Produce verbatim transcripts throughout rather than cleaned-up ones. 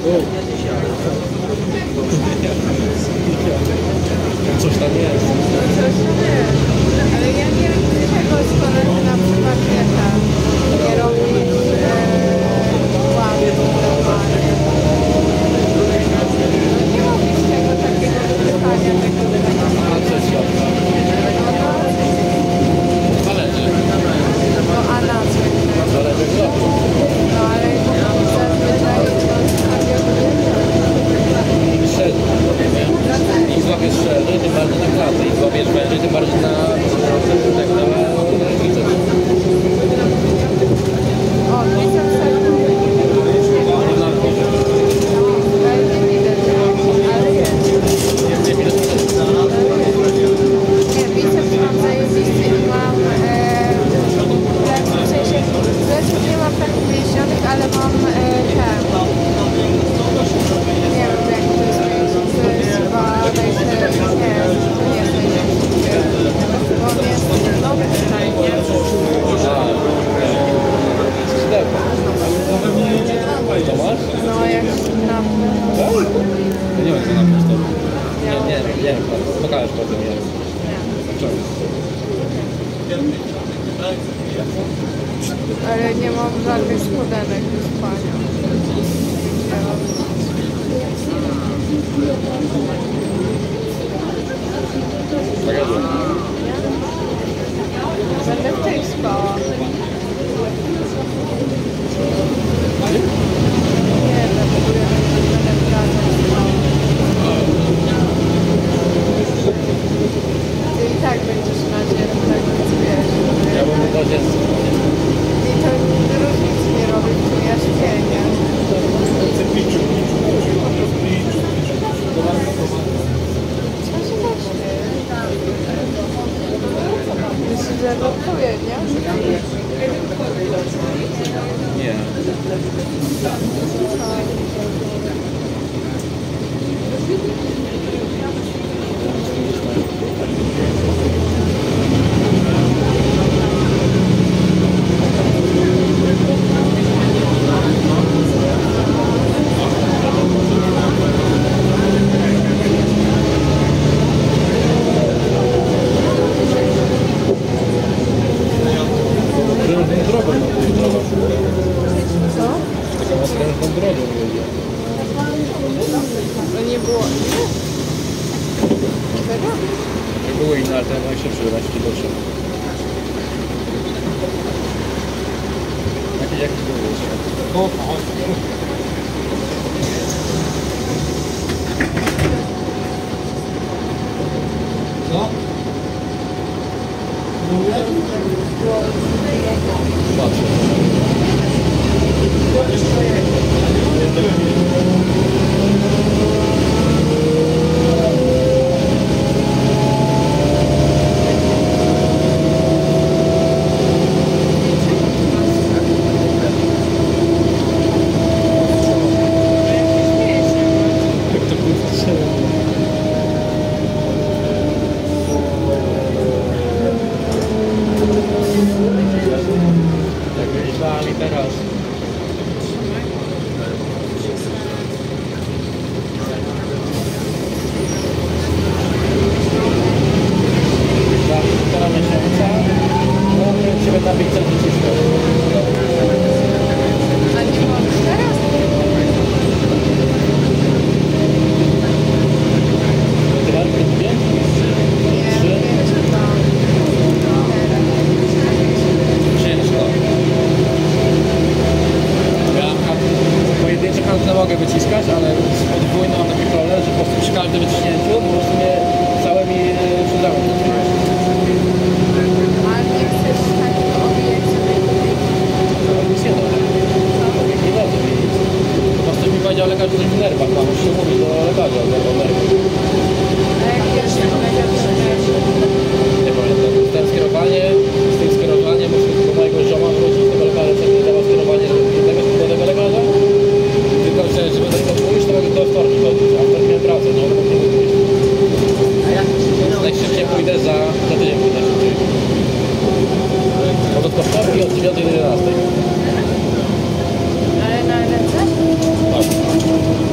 Coś tam jest. No coś tam jest. Ale ja nie rozumiem tego, skoro ty na przykład wieta nie robisz e, ładu normalnie. No nie robisz tego takiego wypychania tego tego. A co jest środka? Zależy. No a na co? Zależy od lotu. No ale zazwyczaj to Im średni, nie? Im złapiesz średni, tym bardziej na klatę. Im złapiesz wężej, tym bardziej na tak na biceps. o, biceps Na górze. ale nie widać, ale jest. Nie widać biceps. Nie, biceps mam zajebisty i mam e, w sensie pleców nie mam tak umięśnionych, ale mam e, ten. Nie wiem jak to jest mięsień, to jest chyba najszerszy, nie, to nie jest najszerszy. Bo on jest nowy tutaj, nie? Sklep. To masz? No jak na Tak? Nie wiem co napisać to. Nie, nie, nie wiem. Pokażesz potem, nie wiem. ale nie mam żadnych spodenek do spania. Pokażę. Będę w tej spała. Nie, dlatego ja będę w razem spała. Ty i tak będziesz na ziemi, tak więc wiesz. Ja bym mógł chodzić. I to różnicy nie robi, czy ja śpię, nie? Co się tak śmieje? Myślisz, że żartuję, nie? Nie. Okrężną drogą na tej drogą. Co? Taką okrężną drogą jedzie. No nie było. Tego? Nie były inne alternatywy, się przyda, się doszedł. Jakiś jakiś był jeszcze. Co? Patrzę. Jak to kurczę. Jak myślałem i teraz. Za półtora miesiąca mogę Ciebie nabić co wycisnąć. A nie możesz teraz? Ty masz dwie? Nie, Trzy? nie czytam. Ciężko. Ja pojedyncze handle mogę wyciskać, ale z podwójną mam taki problem, że po prostu przy każdym wyciśnięciu po prostu mnie całymi przodami. Ale nie chcesz tak obijać sobie tutaj. Nic nie da. Nie da to wiedzieć. Po prostu mi powiedział lekarz, że w nerwach mam, już się mówi do lekarza, do nerwów. A jak pierwszy kolega to Nie pamiętam. Dostałem skierowanie, z tym skierowaniem muszę do mojego zioma wrócić do tego lekarza, co mi dawał skierowanie do jednego do tego lekarza. Tylko, że żeby do tego pójść, to mogę do wtorki chodzić, a wtorki miałem pracę, nie mogę nie pójść. Najszybciej pójdę za, za tydzień pójdę szybciej. Bo to tylko wtorki od dziewiątej do jedenastej. ale na ręce? Tak.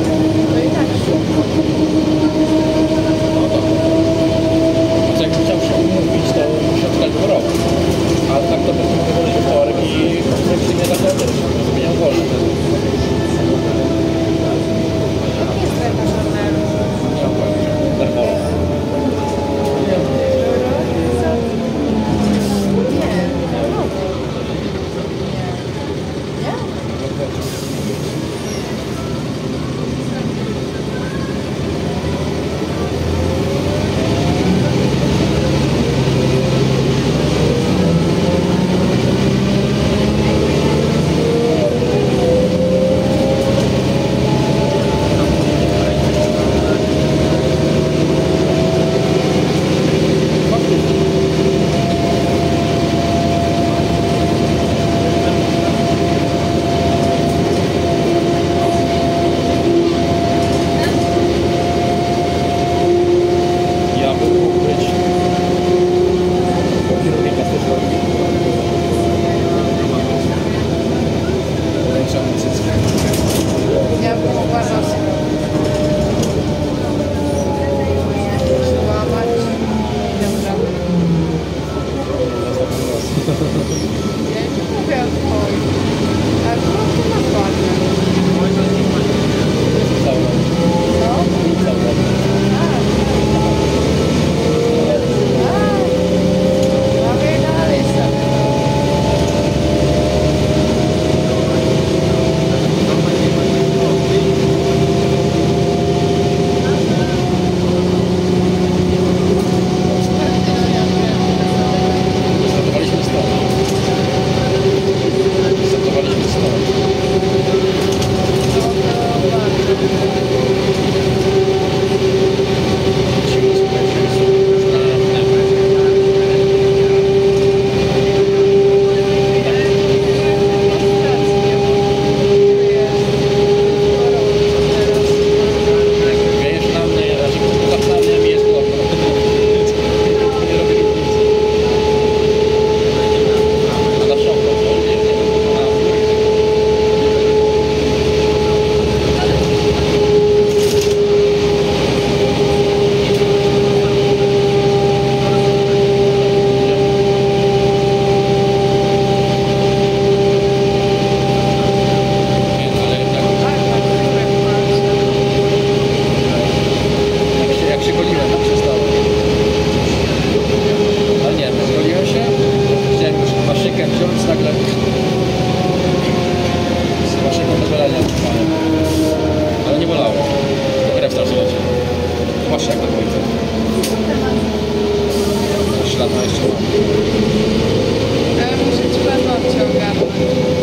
Ale muszę ci paznokcie ogarnąć.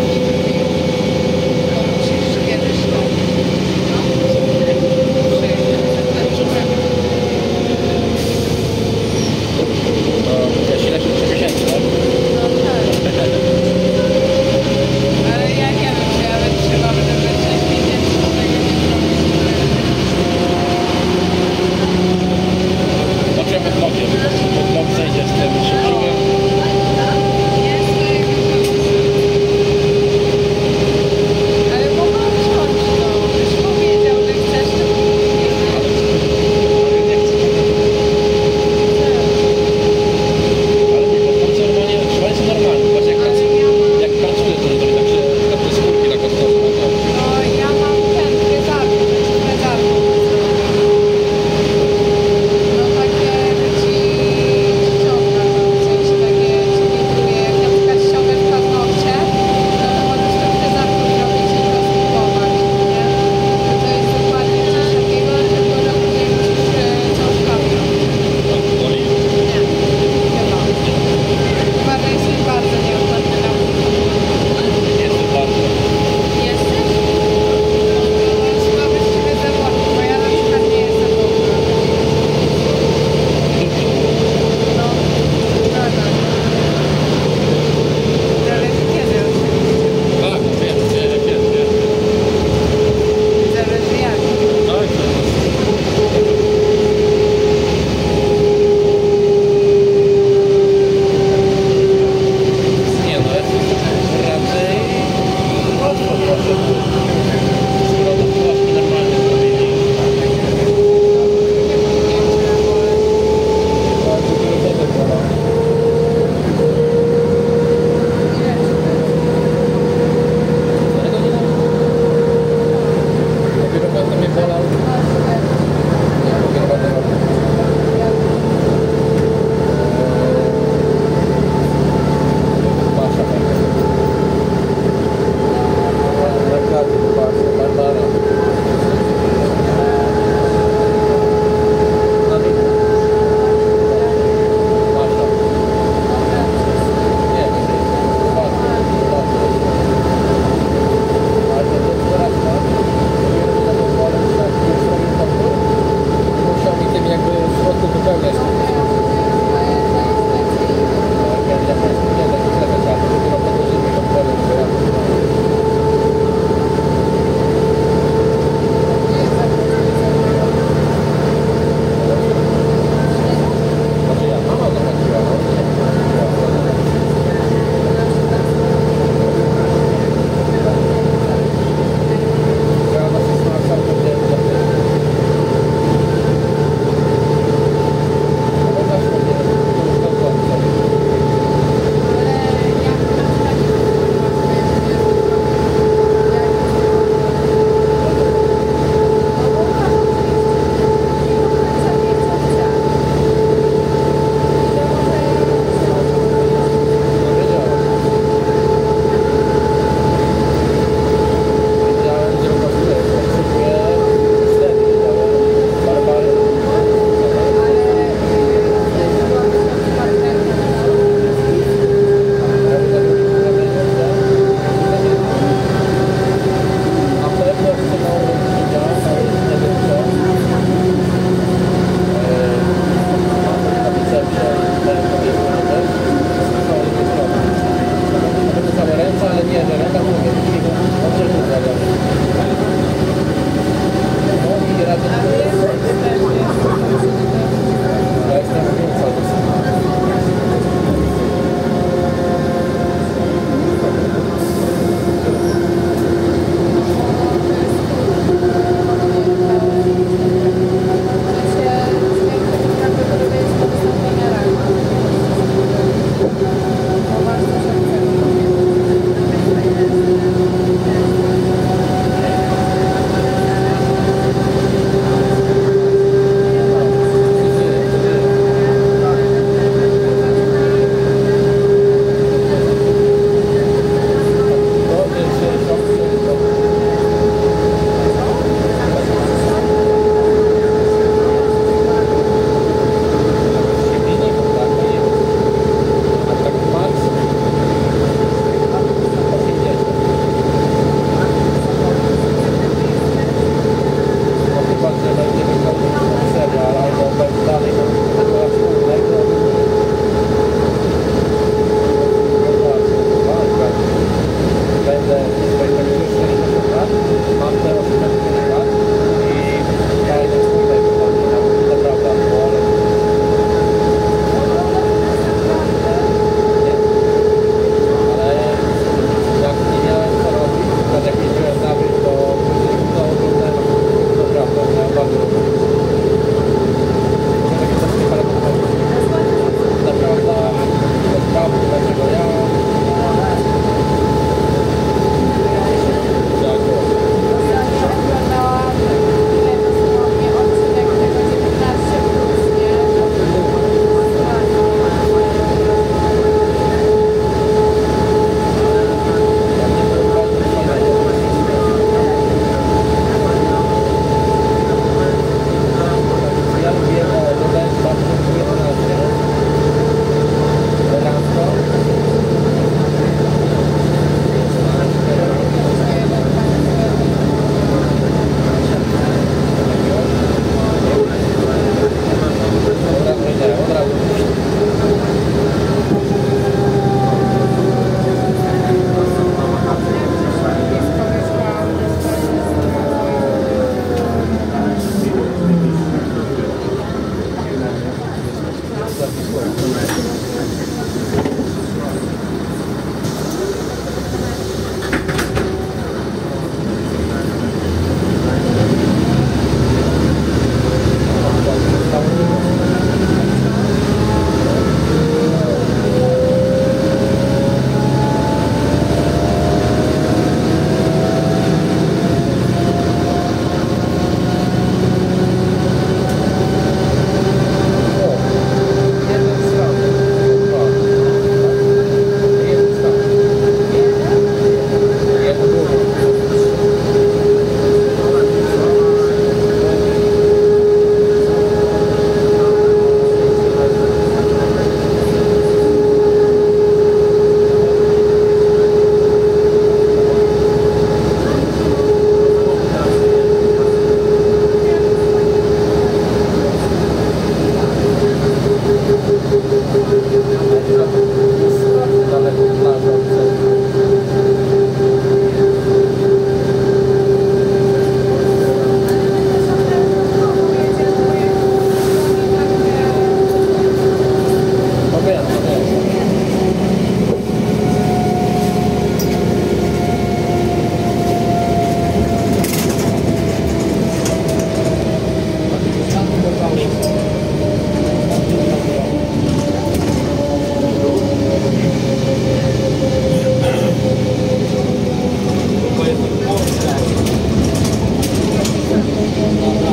Bo musisz kiedyś to przyjechać. To ja się lepiej trzy miesięcy, tak? No tak. Ale ja nie wiem, czy ja wytrzymam, żeby sześć miesięcy do tego nie zrobić. Zobaczymy pod blokiem. Pod blok zejdzie z tym szybcikiem. e,